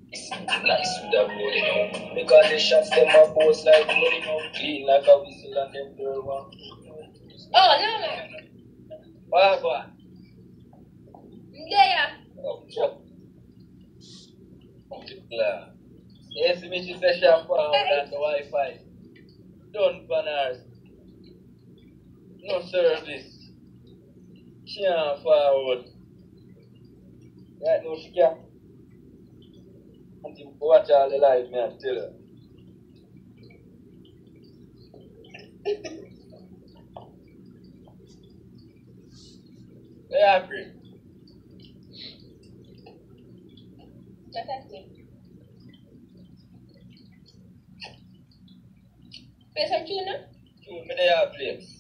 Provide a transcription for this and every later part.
Nice with that boy, you know. Because the shots them a post like money, you know. Clean like a whistle and them girl one. Oh, no, man. What? Yeah. Oh, fuck. Yeah. Yes, me she say she a forward on the Wi-Fi. Don't banners. No service. She a forward. Right now she can. Until watch all the live, me I tell her. They agree. That's it. Play some tune now? Tune me they are place.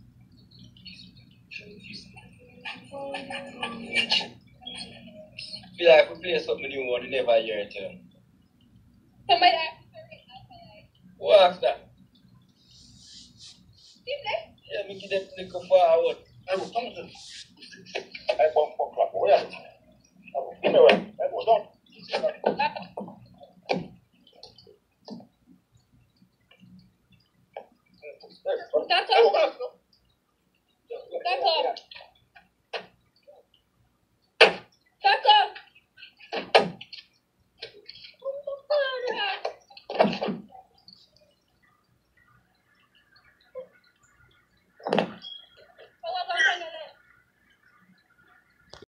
Feel like we play something new one, you never hear it, you know. Somebody Who asked that? you play? Yeah, me give them little forward. I will come to I come for crap. Where are you? Give me one. I will don't. Start I will up. go. Start up.